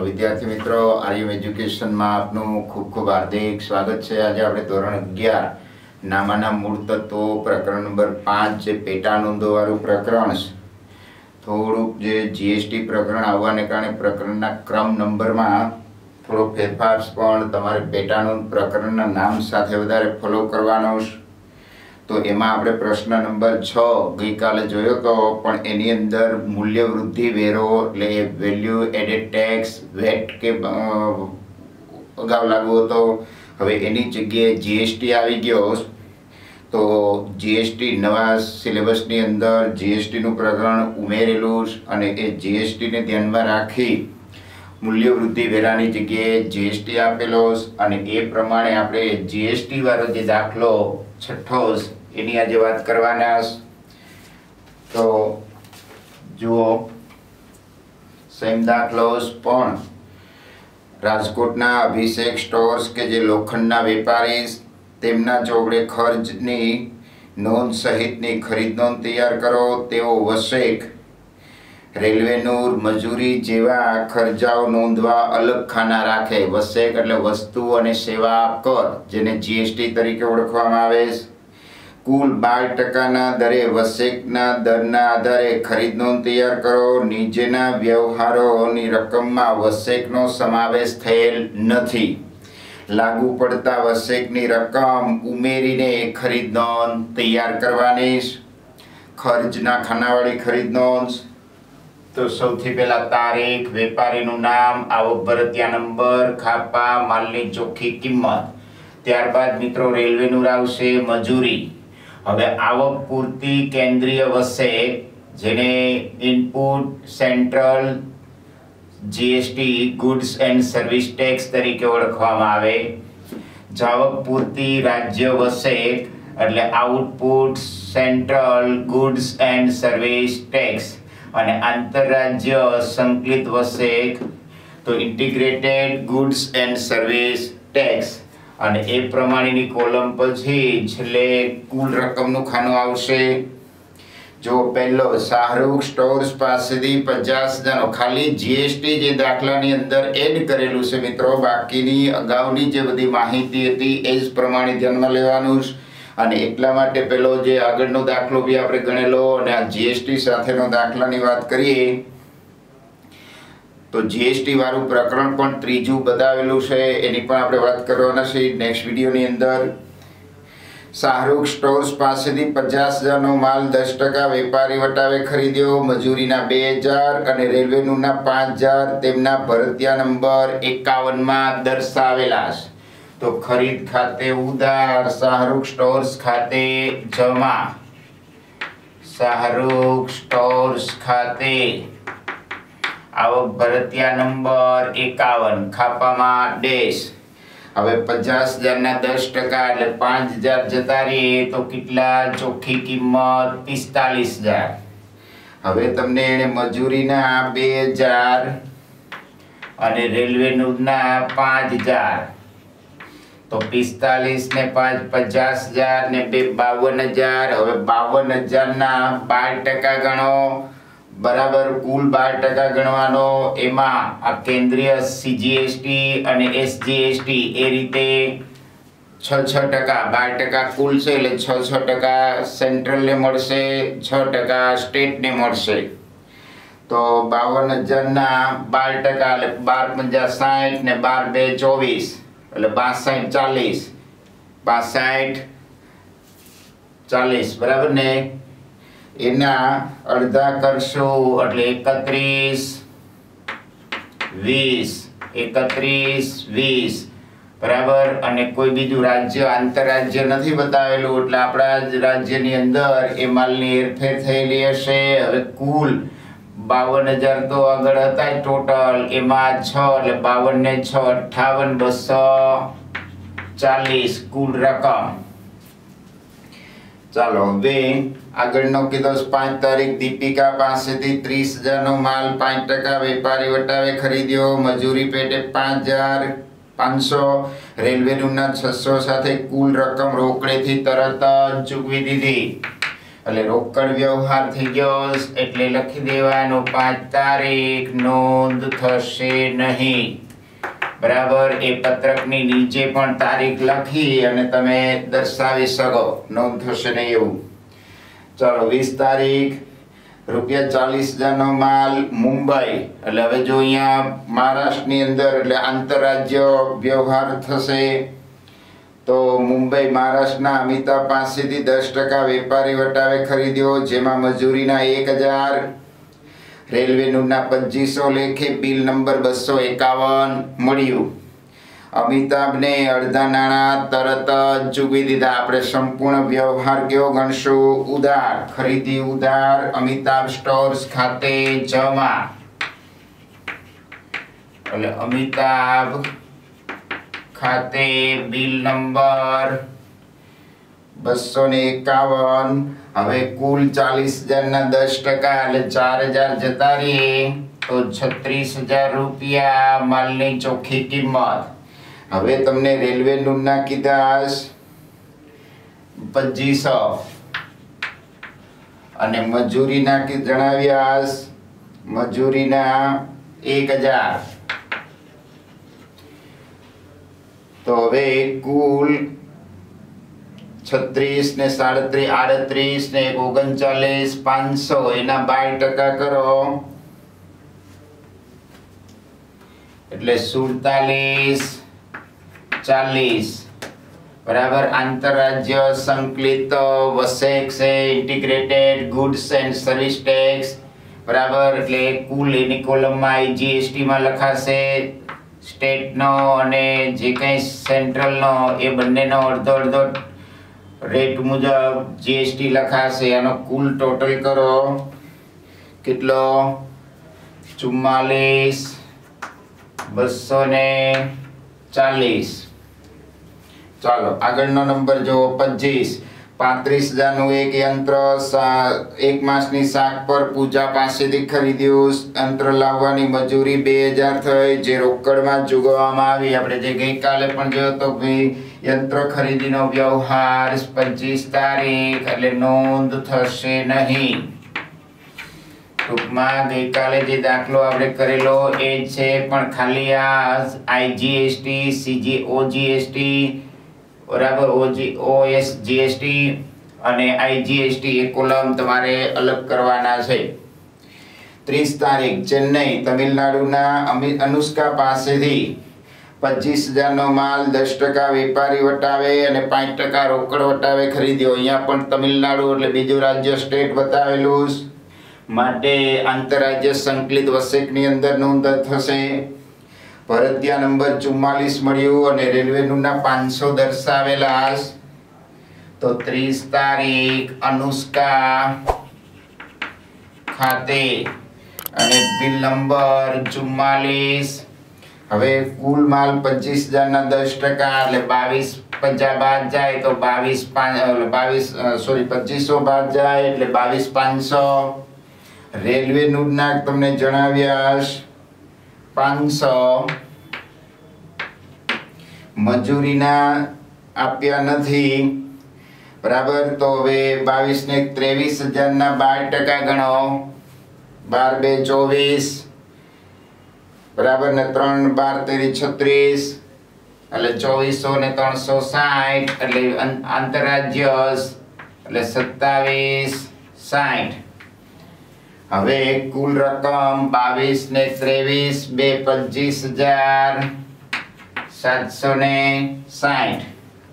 વિદ્યાર્થી મિત્રો, આર્યમ એજ્યુકેશનમાં આપનું ખૂબ ખૂબ હાર્દિક સ્વાગત છે। આજે આપણે ધોરણ 11 નામાના મૂળ તત્વો પ્રકરણ નંબર 5 જે પેટા નોંધોવાળું પ્રકરણ છે, થોડુંક જે જીએસટી પ્રકરણ આવવાને કારણે પ્રકરણના ક્રમ નંબરમાં થોડો ફેરફાર પણ તમારે પેટા નોંધ પ્રકરણના નામ સાથે વધારે ફોલો કરવાનો છે। તો એમાં આપણે પ્રશ્ન નંબર 6 ગઈકાલે જોયો તો, પણ એની અંદર મૂલ્ય વૃદ્ધિ વેરો એટલે વેલ્યુ એડેડ ટેક્સ વેટ કે અગાઉ લાગુ હતો, હવે એની જગ્યાએ જીએસટી આવી ગયો। તો જીએસટી નવા સિલેબસની અંદર જીએસટીનું પ્રકરણ ઉમેરેલું અને એ જીએસટીને ધ્યાનમાં રાખી મૂલ્ય વૃદ્ધિ વેરાની જગ્યાએ જીએસટી આપેલો અને એ પ્રમાણે આપણે જીએસટી વાળો જે દાખલો છઠ્ઠો એની આજે વાત કરવાના। તો જુઓ, સેમ દાખલો પણ રાજકોટના અભિષેક સ્ટોર્સ કે જે લોખંડના વેપારી તેમના ચોપડે ખર્ચની નોંધ સહિતની ખરીદ નોંધ તૈયાર કરો। તેઓ વસેક રેલવેનું મજૂરી જેવા ખર્ચાઓ નોંધવા અલગ ખાના રાખે। વસેક એટલે વસ્તુ અને સેવા કર, જેને જીએસટી તરીકે ઓળખવામાં આવે છે। કુલ 12% દરે વસેકના દરના આધારે ખરીદ નોંધ તૈયાર કરો। નીચેના વ્યવહારોની રકમમાં વસેકનો સમાવેશ થયેલ નથી। લાગુ પડતા વસેકની રકમ ઉમેરીને ખરીદ નોંધ તૈયાર કરવાની। ખર્ચના ખાનાવાળી ખરીદ નોંધ તો સૌથી પહેલા તારીખ, વેપારીનું નામ, આવક ભરતિયા નંબર, ખાપા, માલની ચોખ્ખી કિંમત। ત્યારબાદ મિત્રો રેલવેનું આવશે મજૂરી। હવે આવક પૂરતી કેન્દ્રીય વસેક, જેને input central GST goods and service tax તરીકે ઓળખવામાં આવે। જાવક પૂરતી રાજ્ય વસેક એટલે output central goods and service tax, અને આંતરરાજ્ય સંકલિત વસેક તો integrated goods and service tax. અને એ પ્રમાણેની કોલમ પછી છેલ્લે કુલ રકમનું ખાનું આવશે। જો પહેલો શાહરૂખ સ્ટોર્સ પાસેથી 50,000 ખાલી જીએસટી જે દાખલાની અંદર એડ કરેલું છે મિત્રો, બાકીની અગાઉની જે બધી માહિતી હતી એ જ પ્રમાણે ધ્યાનમાં લેવાનું છે। અને એટલા માટે પેલો જે આગળનો દાખલો બી આપણે ગણેલો અને આ જીએસટી સાથેનો દાખલાની વાત કરીએ તો જીએસટી વાળું પ્રકરણ પણ ત્રીજું બતાવેલું છે, એની પણ આપણે વાત કરવાના છે નેક્સ્ટ વિડીયોની અંદર। શાહરૂખ સ્ટોર્સ પાસેથી 50,000 નો માલ 10% વેપારી વટાવે ખરીદ્યો, મજૂરીના 2,000 અને રેલવેનું 5,000 તેમના ભરતિયા નંબર 51 માં દર્શાવેલા છે। તો ખરીદ ખાતે ઉધાર, શાહરૂખ સ્ટોર્સ ખાતે જમા। શાહરૂખ સ્ટોર્સ ખાતે આવક ભરતિયા નંબર 51, ખાપામાં ડેશ। હવે 50,000 ના 10% એટલે 5,000 જતા રહીએ તો કેટલા? ચોખ્ખી કિંમત 45,000। હવે તમને એને મજૂરીના 2,000 અને રેલવેનું 5,000 તો 45 ને 5 50,000 ને 2 52,000। હવે 52,000 ના 12% ગણો, બરાબર કુલ 12% ગણવાનો। એમાં આ કેન્દ્રીય સીજીએસટી અને એસજીએસટી એ રીતે 6% 12% કુલ છે એટલે 6% સેન્ટ્રલને મળશે, 6% સ્ટેટને મળશે। તો 52,000 ના 12% એટલે 12 × 5 ને 12 × 2 = 24 એટલે 62 40 62 બરાબર ને। એના અડધા કરશું એટલે 31 બરાબર। અને કોઈ બીજું રાજ્ય આંતરરાજ્ય નથી બતાવેલું એટલે આપણા જ રાજ્યની અંદર એ માલની હેરફેર થયેલી હશે। હવે કુલ 52,000 તો આગળ હતા ટોટલ, એમાં 6 એટલે 52 ને 6 58 240 કુલ રકમ। ચાલો હવે આગળનો કીધો 5 તારીખ દીપિકા પાસેથી 30,000 નો માલ 5% વેપારી વટાવે ખરીદ્યો, મજૂરી પેટે 5,500, રેલવેનું 600 સાથે કુલ રકમ રોકડેથી તરત જ ચૂકવી દીધી। એટલે રોકડ વ્યવહાર થઈ ગયો એટલે લખી દેવાનું 5 તારીખ નોંધ થશે નહીં. બરાબર. એ પત્રકની નીચે પણ તારીખ લખી અને તમે દર્શાવી શકો નોંધ થશે નહીં એવું. ચાલો 20 તારીખ ₹40,000 નો માલ મુંબઈ. એટલે હવે જો અહીંયા મહારાષ્ટ્રની અંદર એટલે આંતરરાજ્ય વ્યવહાર થશે તો મુંબઈ મહારાષ્ટ્રના અમિતાભ પાસેથી 10% વેપારી વટાવે ખરીદ્યો, જેમાં મજૂરીના 1,000, રેલવેના 2500 લેખે બિલ નંબર 251 મળ્યું. અમિતાભને અડધા નાણાં તરત જ ચૂકવી દીધા. આપણે સંપૂર્ણ વ્યવહાર કેવો ગણશું? ઉધાર. ખરીદી ઉધાર અમિતાભ સ્ટોર્સ ખાતે જમા. એટલે અમિતાભ ખાતે બિલ નંબર 251. હવે કુલ 40,000 ના 10% એટલે 4,000 જતા રહીએ તો 36,000 રૂપિયા માલની ચોખ્ખી કિંમત. હવે તમને રેલવેનું ના કીધા 2500 અને મજૂરીના જણાવ્યા મજૂરીના 1,000. તો હવે કુલ 36 ને 37 38 ને 39 500 એના 12% કરો એટલે 47 બરાબર. આંતરરાજ્ય સંકલિત વસેક છે integrated goods and service tax બરાબર. એટલે કુલ એની કોલમમાં GST માં લખાશે સ્ટેટનો અને જે કંઈ સેન્ટ્રલનો એ બંનેનો અડધો અડધો રેટ મુજબ GST લખાશે. આનો કુલ ટોટલ કરો કેટલો? 44,240. ચાલો આગળનો નંબર જો 25. 35,000 નું એક યંત્ર 1 માસની શાક પર પૂજા પાસેથી ખરીદ્યું. યંત્ર લાવવાની મજૂરી 2,000 થઈ, જે રોકડમાં ચૂકવવામાં આવી. આપણે જે ગઈકાલે પણ જોયો તો ભાઈ યંત્ર ખરીદીનો વ્યવહાર 25 તારીખ એટલે નોંધ થશે નહીં. ટૂંકમાં ગઈકાલે જે દાખલો આપણે કરેલો એ છે, પણ ખાલી આ IGST CGOGST બરાબર OS GST અને IGST એ કોલમ તમારે અલગ કરવાના છે. 30 તારીખ ચેન્નઈ તમિલનાડુના અનુષ્કા પાસેથી 25,000 નો માલ 10% વેપારી વટાવે અને 5% રોકડ વટાવે ખરીદ્યો. અહીંયા પણ તમિલનાડુ એટલે બીજું રાજ્ય સ્ટેટ બતાવેલું માટે આંતરરાજ્ય સંકલિત વસેકની અંદર નોંધ થશે. ભરતિયા નંબર 44 મળ્યું અને રેલવેનું ના 500 દર્શાવેલા. તો 30 તારીખ અનુષ્કા ખાતે અને બિલ નંબર 44. હવે કુલ માલ 25,000 ના 10% એટલે 22,50 બાદ જાય તો 2500 બાદ જાય એટલે 22,500. રેલવેનું ના તમને જણાવ્યા 500. મજૂરીના આપ્યા નથી બરાબર. તો હવે 22 ને 23,000 ના 12% ગણો. 12 2 24 બરાબર ને 3 12 36 એટલે 2400 ને 360 એટલે આંતરરાજ્ય એટલે 2760. હવે કુલ રકમ 22 ને 23 25,760.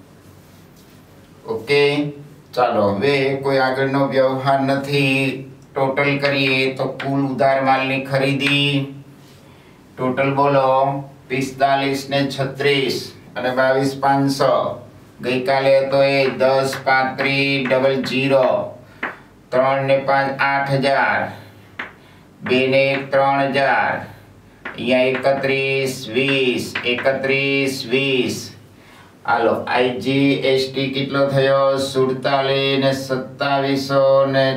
ઓકે. ચાલો હવે કોઈ આગળનો વ્યવહાર નથી. ટોટલ કરીએ તો કુલ ઉધાર માલની ખરીદી ટોટલ બોલો 45 ને 36 અને 22,500. ગઈકાલે હતો એ 10 35 00 3 ને 5 8,000 2 ને 1 3,000 અહીંયા 31 20 હાલો IGST કેટલો થયો 47 ને 2700 ને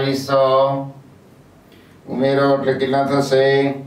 2800 ઉમેરો એટલે કેટલા થશે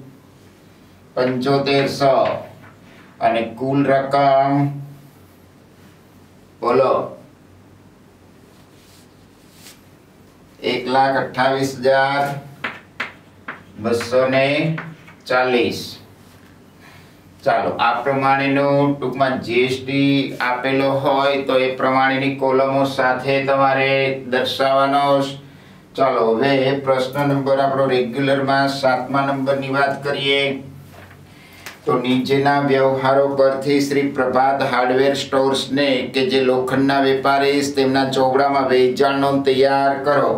7500 અને કુલ રકમ બોલો 1,28,240. ચાલો આ પ્રમાણેનું ટૂંકમાં જીએસટી આપેલો હોય તો એ પ્રમાણેની કોલમો સાથે તમારે દર્શાવવાનો. ચાલો હવે પ્રશ્ન નંબર આપણો રેગ્યુલરમાં 7મા નંબરની વાત કરીએ તો નીચેના વ્યવહારો પરથી શ્રી પ્રભાત હાર્ડવેર સ્ટોર્સને કે જે લોખંડના વેપારી તેમના ચોપડામાં વેચાણ નોંધ તૈયાર કરો.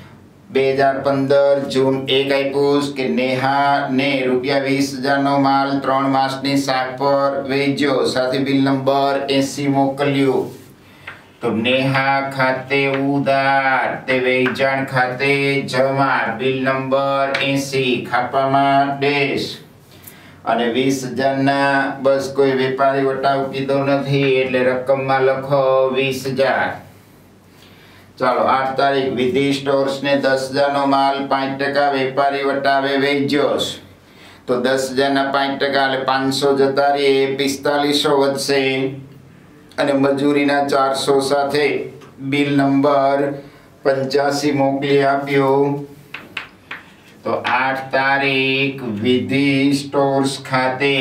2015 જૂન 1 આપ્યું કે નેહાને ₹20,000 નો માલ 3 માસની શાક પર વેચ્યો, સાથે બિલ નંબર 80 મોકલ્યું. તો નેહા ખાતે ઉધાર તે વેચાણ ખાતે જમા, બિલ નંબર 80 ખાપામાં ડેશ. અને 20,000 ના બસ કોઈ વેપારી વટાવ કીધો નથી એટલે રકમમાં લખો 20,000. ચાલો 8 તારીખ વિધિ સ્ટોર્સ ને 10,000 નો માલ 5% વેપારી વટાવે વેચ્યો. તો 10,000 ના 5% એટલે 500 જતા રહે, 4500 વધશે અને મજૂરીના 400 સાથે બિલ નંબર 85 મોકલી આપ્યું. તો 8 તારીખ વિધિ સ્ટોર્સ ખાતે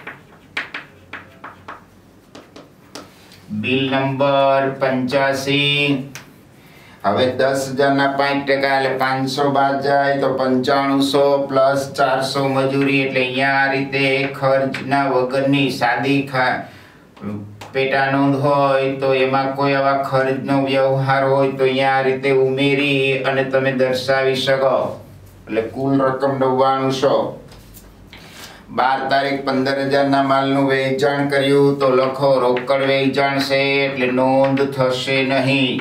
બિલ નંબર 85. હવે 10,000 ના 5% એટલે 500 બાદ જાય તો 9500 પ્લસ 400 મજૂરી એટલે અહીંયા આ રીતે ખર્ચના વગરની સાદી પેટા નોંધ હોય તો એમાં કોઈ આવા ખર્ચનો વ્યવહાર હોય તો અહીંયા આ રીતે ઉમેરી અને તમે દર્શાવી શકો. એટલે કુલ રકમ 9900. 12 તારીખ 15,000 ના માલનું વેચાણ કર્યું તો લખો રોકડ વેચાણ છે એટલે નોંધ થશે નહીં.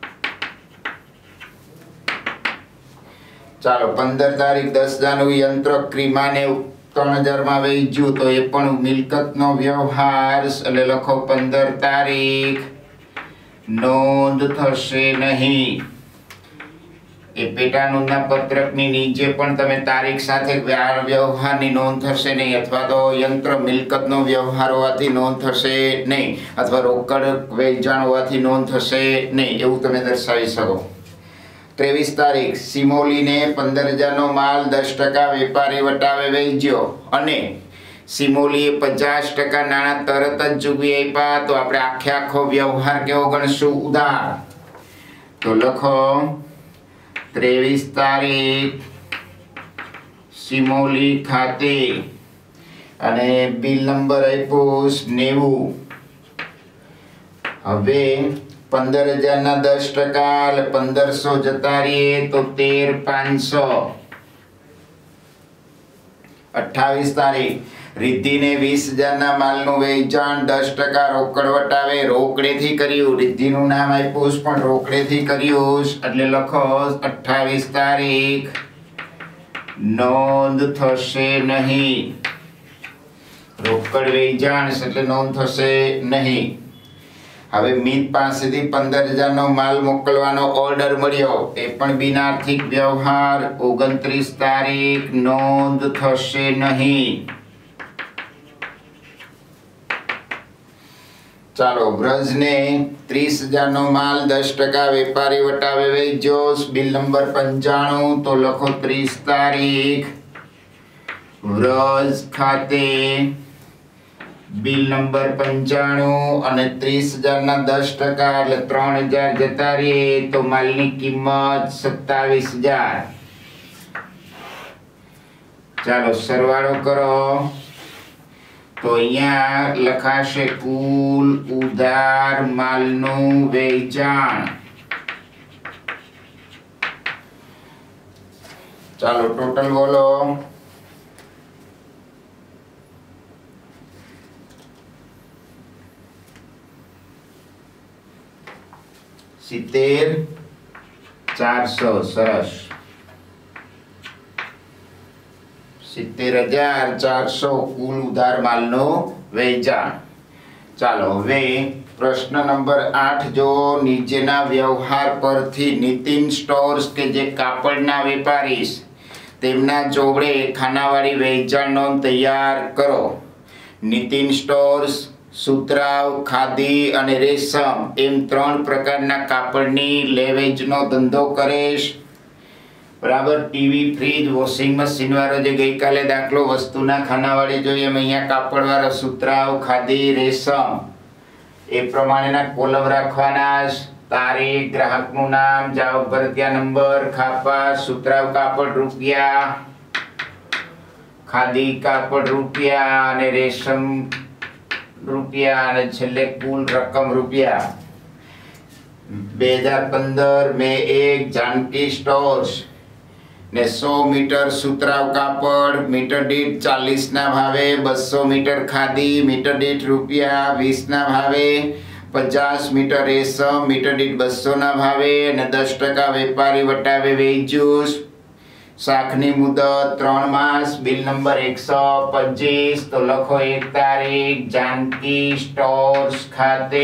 ચાલો 15 તારીખ 10,000 નું યંત્ર ક્રીમાને 3,000 માં વેચ્યું તો એ પણ મિલકતનો વ્યવહાર એટલે લખો 15 તારીખ નોંધ થશે નહીં. એ પેટા નોંધના પત્રકની નીચે પણ તમે તારીખ સાથે વ્યવહારની નોંધ થશે નહીં, અથવા તો યંત્ર મિલકતનો વ્યવહાર હોવાથી નોંધ થશે નહીં, અથવા રોકડ વેચાણ હોવાથી નોંધ થશે નહીં, એવું તમે દર્શાવી શકો. 23 તારીખ સિમોલીને 15,000 નો માલ 10% વેપારી વટાવે વેચ્યો અને સિમોલીએ 50% નાણાં તરત જ ચૂકવી આપ્યા. તો આપણે આખો વ્યવહાર કેવો ગણશું? ઉધાર. તો લખો 23 તારીખ સિમોલી ખાતે અને બિલ નંબર આપ્યો 90. હવે 15,000 ના 10% એટલે 1,500 જતા રહીએ તો 13,500. 28 તારીખ રિદ્ધિને 20,000 ના માલનું વેચાણ 10% રોકડ વટાવે રોકડેથી કર્યું. રિદ્ધિનું નામ આપ્યું પણ રોકડેથી કર્યું એટલે લખો 28 તારીખ નોંધ થશે નહીં. રોકડ વેચાણ એટલે નોંધ થશે નહીં. હવે મિત પાસેથી 15,000 નો માલ મોકલવાનો ઓર્ડર મળ્યો, એ પણ બિનઆર્થિક વ્યવહાર. 29 તારીખ નોંધ થશે નહીં. ચાલો વ્રજને 30,000 નો માલ 10% વેપારી વટાવે વેચ્યો, બિલ નંબર 95. તો લખો 30 તારીખ વ્રજ ખાતે બિલ નંબર 95 અને 30,000 ના 10% એટલે 3,000 જતા રહીએ તો માલની કિંમત 27,000. ચાલો સરવાળો કરો તો અહીંયા લખાશે કુલ ઉધાર માલનું વેચાણ. ચાલો ટોટલ બોલો. ₹70,400. સરસ. 70,400 કુલ ઉધાર માલનું વેચાણ. ચાલો હવે પ્રશ્ન નંબર 8 જો નીચેના વ્યવહાર પરથી નીતિન સ્ટોર્સ કે જે કાપડના વેપારી તેમના ચોપડે ખાનાવાળી વેચાણ નોંધ તૈયાર કરો. નીતિન સ્ટોર્સ સુતરાવ, ખાદી અને રેશમ એમ 3 પ્રકારના કાપડની લેવેચનો ધંધો કરે છે. બરાબર. ટીવી, ફ્રીજ, વોશિંગ મશીન વાળો જે ગઈકાલે દાખલો વસ્તુના ખાનાવાળી જોઈએ એમ અહીંયા કાપડ વાળો સુતરાઉ, ખાદી, રેશમ એ પ્રમાણેના કોલમ રાખવાના. તારીખ, ગ્રાહકનું નામ, જાવક ભરતિયા નંબર, ખાપા, સુતરાઉ કાપડ રૂપિયા, ખાદી કાપડ રૂપિયા અને રેશમ રૂપિયા અને છેલ્લે કુલ રકમ રૂપિયા. 2015 મે 1 જાનકી સ્ટોર્સ ને 100 મીટર સુતરાઉ કાપડ મીટર દીઠ 40 ના ભાવે, 200 મીટર ખાદી મીટર દીઠ રૂપિયા 20 ના ભાવે, 50 મીટર રેશમ મીટર દીઠ 200 ના ભાવે અને 10% વેપારી વટાવે વેચ્યું. શાખની મુદત 3 માસ. Bill number 125. તો લખો 1 તારીખ જાનકી સ્ટોર્સ ખાતે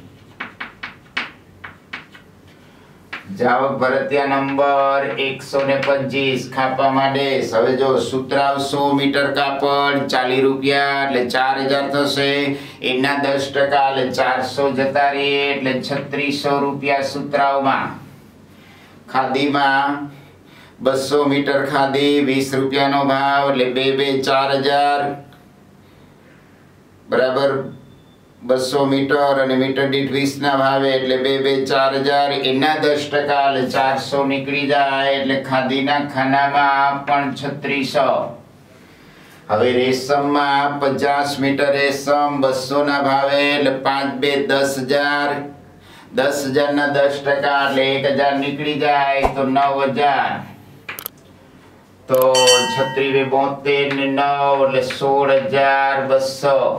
જાવક ભરતિયા નંબર 125 ખાપા માટે. હવે જો સુતરાઉ 100 મીટર કાપડ 40 રૂપિયા એટલે 4000 થશે. એના 10% એટલે 400 જતા રહીએ એટલે 3600 રૂપિયા સુતરાઉમાં. ખાદીમાં 200 મીટર ખાદી 20 રૂપિયાનો ભાવ એટલે 4000 બરાબર. 200 મીટર અને મીટર દીઠ 20 ના ભાવે એટલે 4000. એના 10% એટલે 400 નીકળી જાય એટલે ખાદીના ખાનામાં પણ 3600. હવે રેશમમાં 50 મીટર રેશમ 200 ના ભાવે એટલે 5 2 10000. 10000 ના 10% એટલે 1000 નીકળી જાય તો 9000. તો 36 72 ને 9 એટલે 16200.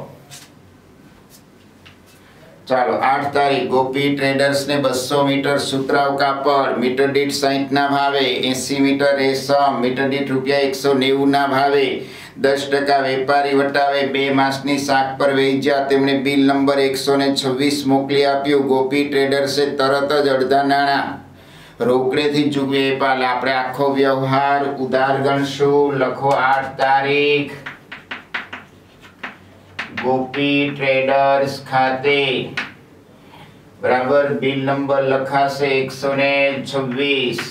ચાલો 8 તારીખ ગોપી ટ્રેડર્સ ને 200 મીટર સુતરાઉ કાપડ મીટર દીઠ 60 ના ભાવે, 80 મીટર રેશમ મીટર દીઠ રૂપિયા 190 ના ભાવે, 10% વેપારી વટાવે 2 માસની શાક પર વેચ્યા. તેમણે બિલ નંબર 126 મોકલી આપ્યું. ગોપી ટ્રેડર્સે તરત જ અડધા નાણાં રોકડેથી ચૂકવી આપ્યા. આપણે આખો વ્યવહાર ઉધાર ગણશું. લખો 8 તારીખ ગોપી ટ્રેડર્સ ખાતે બરાબર. બિલ નંબર લખાશે 126.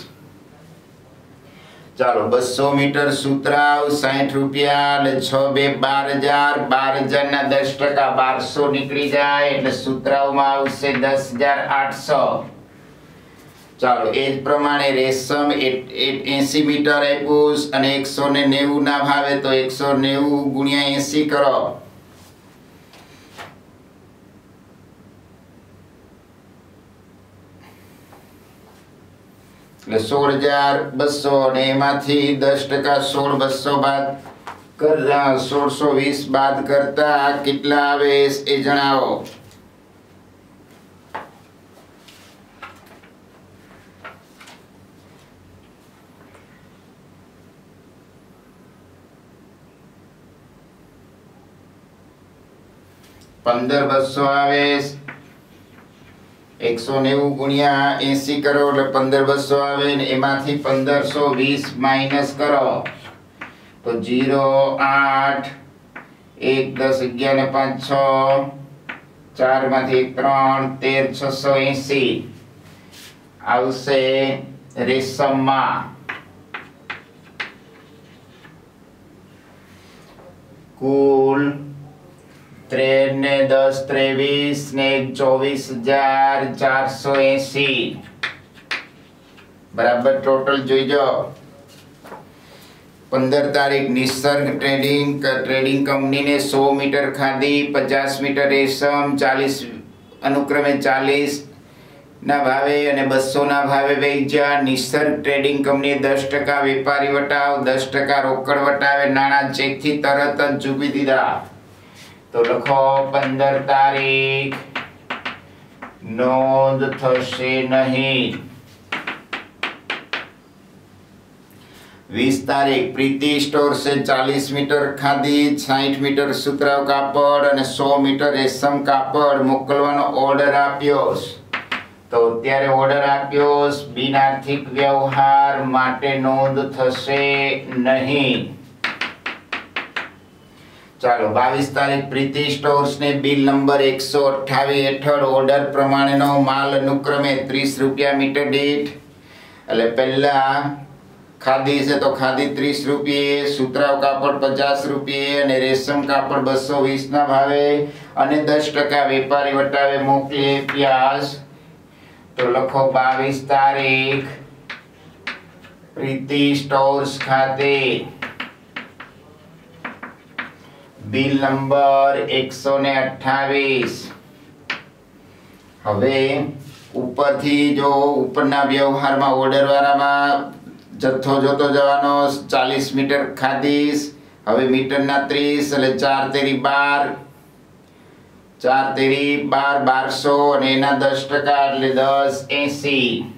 ચાલો 200 મીટર સુતરાઉ 60 રૂપિયા એટલે 6 2 12000. 12000 ના 10% 1200 નીકળી જાય એટલે સુતરાઉમાં આવશે 10800. ચાલો એ જ પ્રમાણે રેશમ 80 મીટર આપ્યું અને 190 ના ભાવે તો 190 ગુણ્યા 80 કરો એટલે 16200 અને એમાંથી 10% 16200 બાદ 1620 બાદ કરતા કેટલા આવે એ જણાવો. $15200 આવે. 190 ગુણ્યા 80 કરો એટલે 15200 આવે ને એમાંથી 1520 માઇનસ કરો તો 0 8 1 10 11 ને 5 6 4 માંથી 1 3 13 680 આવશે રેશમમાં. કુલ 13 ને 10 23 ને 24480 બરાબર. ટોટલ જોઈજો. 15 તારીખ નિસર્ગ ટ્રેડિંગ કંપનીને 100 મીટર ખાદી 50 મીટર રેશમ 40 અનુક્રમે 40 ના ભાવે અને 200 ના ભાવે વેચ્યા. નિસર્ગ ટ્રેડિંગ કંપનીએ 10% વેપારી વટાવ 10% રોકડ વટાવે નાણાં ચેકથી તરત જ ચૂકવી દીધા. તો લખો 15 તારીખ નોંધ થશે નહીં. 20 તારીખ પ્રીતિ સ્ટોર્સે 40 મીટર ખાદી 60 મીટર સુતરાઉ કાપડ અને 100 મીટર રેશમ કાપડ મોકલવાનો ઓર્ડર આપ્યો. તો અત્યારે ઓર્ડર આપ્યો બિન આર્થિક વ્યવહાર માટે નોંધ થશે નહીં. ચાલો 22 તારીખ પ્રીતિ સ્ટોર્સ ને બિલ નંબર 128 હેઠળ ઓર્ડર પ્રમાણેનો માલ અનુક્રમે 30 રૂપિયા મીટર દીઠ એટલે પહેલા ખાદી છે તો ખાદી 30 રૂપિયે, સુતરાઉ કાપડ 50 રૂપિયે અને રેશમ કાપડ 220 ના ભાવે અને 10% વેપારી વટાવે મોકલે પ્યાસ. તો લખો 22 તારીખ પ્રીતિ સ્ટોર્સ ખાતે બિલ નંબર 128. હવે ઉપરથી જો ઉપરના વ્યવહારમાં ઓર્ડર વાળામાં જથ્થો જોતો જવાનો 40 મીટર ખાધીશ. હવે મીટરના 30 એટલે 4 તેરી 12, 4 તેરી 12, 1200 અને એના 10% એટલે 1080.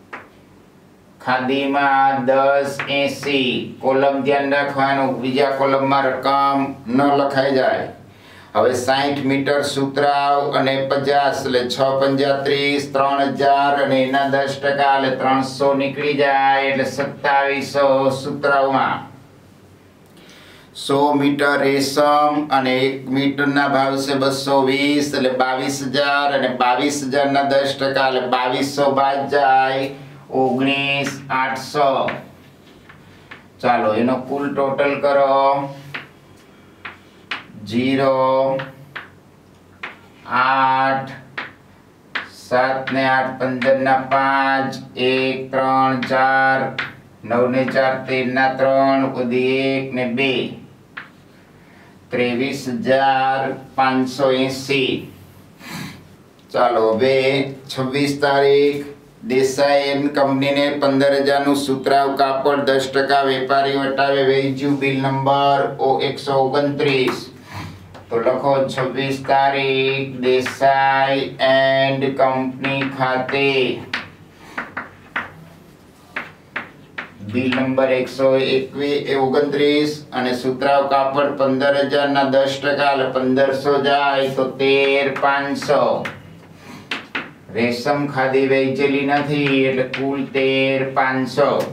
ખાદીમાં 1080. કોલમ ધ્યાન રાખવાનું, બીજા કોલમમાં રકમ ન લખાઈ જાય. હવે 60 મીટર સુતરાઉ અને 50 એટલે 6 35, 3000 અને એના 10% એટલે 300 નીકળી જાય એટલે 2700 સુતરાઉમાં. 100 મીટર રેશમ અને 1 મીટરના ભાવ છે 220 એટલે 22000 અને 22000 ના 10% એટલે 2200 બાદ જાય 19800. ચાલો એનો કુલ ટોટલ કરો. 0 8 7 ને 8 15 ના 5 1 3 4 9 ને 4 13 ના 3 વધી 1 ને 2 23,580. ચાલો હવે 26 તારીખ દેસાઈ એન્ડ કંપનીને 15,000 નું સુતરાઉ કાપડ 10% વેપારી વટાવે વેચ્યું. Bill number 129. તો લખો 26 તારીખ દેસાઈ એન્ડ કંપની ખાતે બિલ નંબર 129 અને સુતરાઉ કાપડ 15,000 ના 10% એટલે 1500 જાય તો 13,500. રેશમ ખાદી વેચેલી નથી એટલે કુલ 13,500.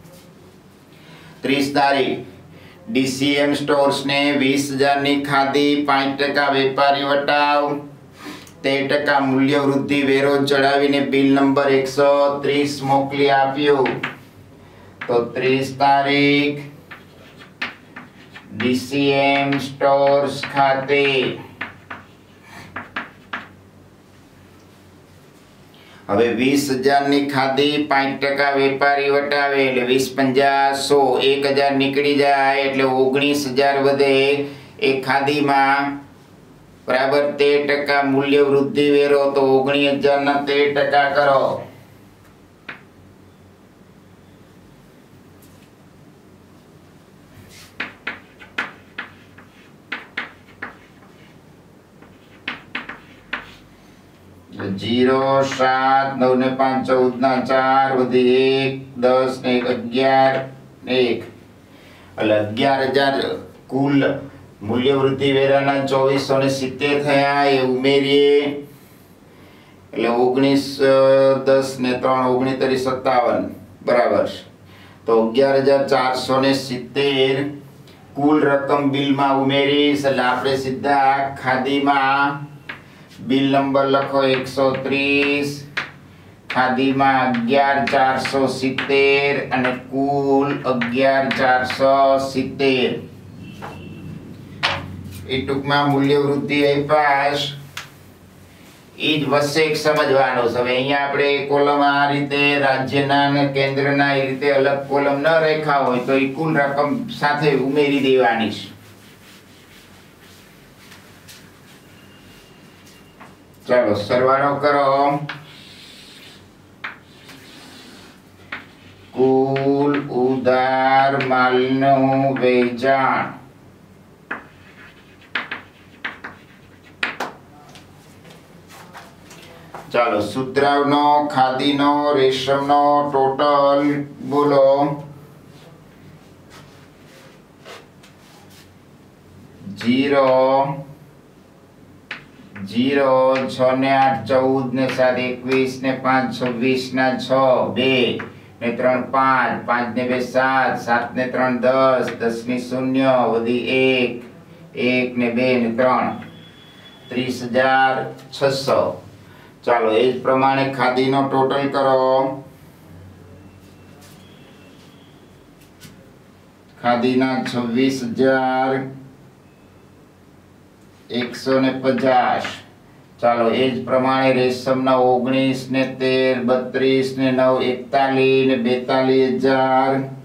30 તારીખ ડીસીએમ સ્ટોર્સ ને 20,000 ની ખાદી 5% વેપારી વટાવ 13% મૂલ્ય વૃદ્ધિ વેરો ચડાવીને બિલ નંબર 130 મોકલી આપ્યું. તો 30 તારીખ ડીસીએમ સ્ટોર્સ ખાતે હવે 20,000 ની ખાદી 5% વેપારી વટાવે એટલે 20 50 100 1000 નીકળી જાય એટલે 19,000 વધે. એ ખાદીમાં બરાબર 13% મૂલ્ય વૃદ્ધિ વેરો તો 19,000 ના 13% કરો. जीरो 7 9 ने 5 14 ना 4 वधी 1 10 ने 11 1 એટલે 11,000 કુલ મૂલ્ય વૃદ્ધિ વેરાના 2470 થયા. એ ઉમેરીએ એટલે 19 10 ને 3 19 57 બરાબર. તો 11,470 કુલ રકમ બિલમાં ઉમેરીશ એટલે આપણે સીધા ખાદીમાં બિલ નંબર લખો 130. ખાદીમાં 11,470 અને કુલ 11,470. એ ટૂંકમાં મૂલ્ય વૃદ્ધિ આપાશ એ જ વસેક સમજવાનું છે. હવે અહીંયા આપણે કોલમ આ રીતે રાજ્યના અને કેન્દ્રના એ રીતે અલગ કોલમ ન રેખા હોય તો એ કુલ રકમ સાથે ઉમેરી દેવાની છે. ચાલો સરવાળો કરો. કુલ ઉધાર માલનું વેચાણ ચાલો સુતરાવનો ખાદીનો રેશમનો ટોટલ બોલો. 0 0 6 ને 8 14 ને 7 21 ને 5 26 ના 6 2 ને 3 5 5 ને 2 7 7 ને 3 10 10 ની 0 વધી 1 1 ને 2 ને 3 30,600. ચાલો એ જ પ્રમાણે ખાદીનો ટોટલ કરો. ખાદીના 26,150. ચાલો એ જ પ્રમાણે રેશમના 19 ને 13, 32 ને 9, 41 ને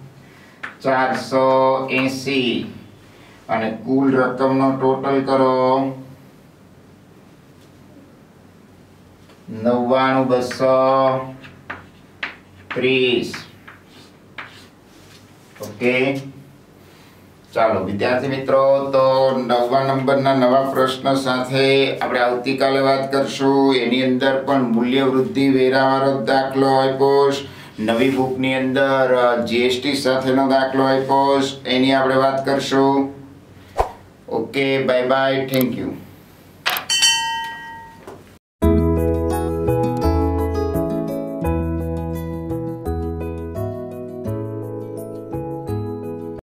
42,480 અને કુલ રકમનો ટોટલ કરો 99,230. ઓકે, ચાલો વિદ્યાર્થી મિત્રો, તો 9મા નંબરના નવા પ્રશ્ન સાથે આપણે આવતીકાલે વાત કરશું. એની અંદર પણ મૂલ્ય વૃદ્ધિ વેરાવાળો દાખલો આપ્યો, નવી બુકની અંદર GST સાથેનો દાખલો આપ્યો, એની આપણે વાત કરશું. Okay, bye bye, thank you.